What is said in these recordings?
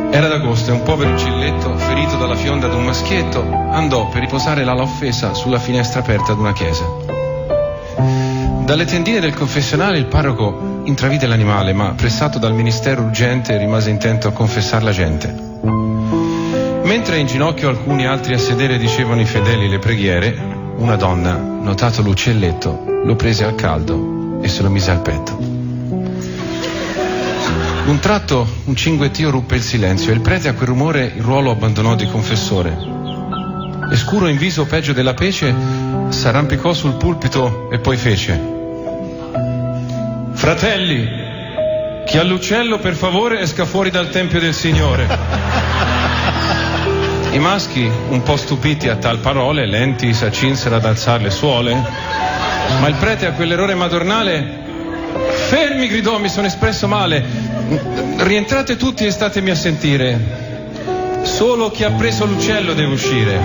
Era d'agosto e un povero uccelletto, ferito dalla fionda d'un maschietto, andò per riposare l'ala offesa sulla finestra aperta d'una chiesa. Dalle tendine del confessionale il parroco intravide l'animale, ma pressato dal ministero urgente rimase intento a confessar la gente. Mentre in ginocchio alcuni altri a sedere dicevano i fedeli le preghiere, una donna, notato l'uccelletto, lo prese al caldo e se lo mise al petto. D'un tratto un cinguettio ruppe il silenzio e il prete a quel rumore il ruolo abbandonò di confessore. E scuro in viso peggio della pece s'arrampicò sul pulpito e poi fece: fratelli, chi ha l'uccello per favore esca fuori dal tempio del Signore. I maschi, un po' stupiti a tal parole, lenti s'accinsero ad alzar le suole, ma il prete a quell'errore madornale: fermi, gridò, mi sono espresso male. Rientrate tutti e statemi a sentire. Solo chi ha preso l'uccello deve uscire.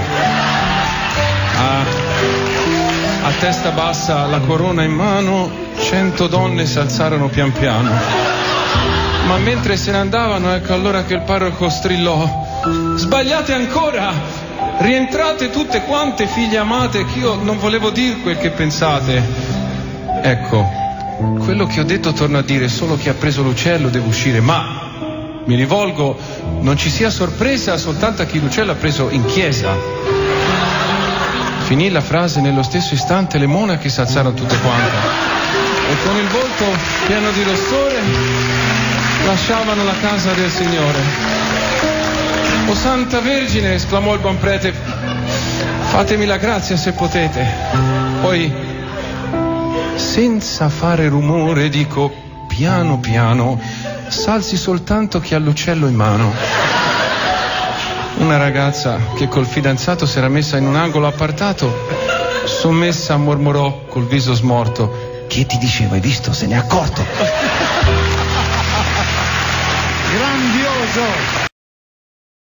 A testa bassa, la corona in mano, 100 donne si alzarono pian piano. Ma mentre se ne andavano, ecco allora che il parroco strillò: sbagliate ancora! Rientrate tutte quante, figlie amate, che io non volevo dir quel che pensate. Ecco, quello che ho detto torno a dire: solo chi ha preso l'uccello deve uscire, ma mi rivolgo, non ci sia sorpresa soltanto a chi l'uccello ha preso in chiesa. Finì la frase, nello stesso istante le monache si alzarono tutte quante e con il volto pieno di rossore lasciavano la casa del Signore. O Santa Vergine, esclamò il buon prete, fatemi la grazia se potete. Poi, senza fare rumore, dico piano piano, s'alzi soltanto chi ha l'uccello in mano. Una ragazza che col fidanzato si era messa in un angolo appartato, sommessa mormorò col viso smorto: chi ti diceva, hai visto, se n'è accorto. Grandioso!